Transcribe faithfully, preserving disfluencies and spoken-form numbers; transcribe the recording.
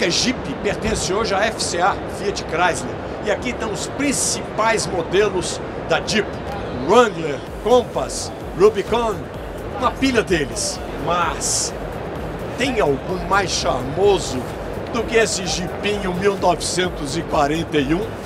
marca Jeep pertence hoje à F C A, Fiat Chrysler. E aqui estão os principais modelos da Jeep. Wrangler, Compass, Rubicon, uma pilha deles. Mas tem algum mais charmoso do que esse Jeepinho mil novecentos e quarenta e um?